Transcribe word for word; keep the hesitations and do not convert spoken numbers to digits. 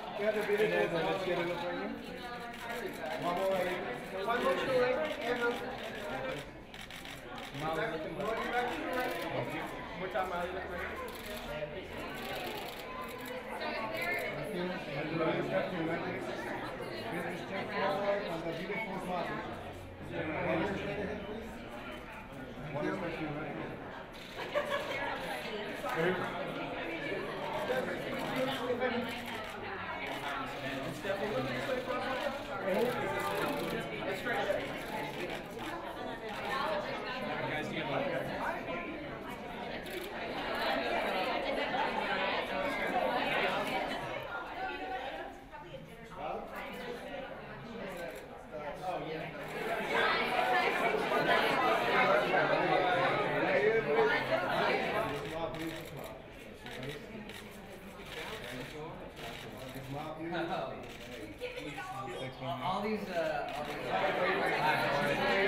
Get a video. Let's get a look right here. One more right here. One more shoe right here. More back to the right. More time out right here. All these, uh, all these.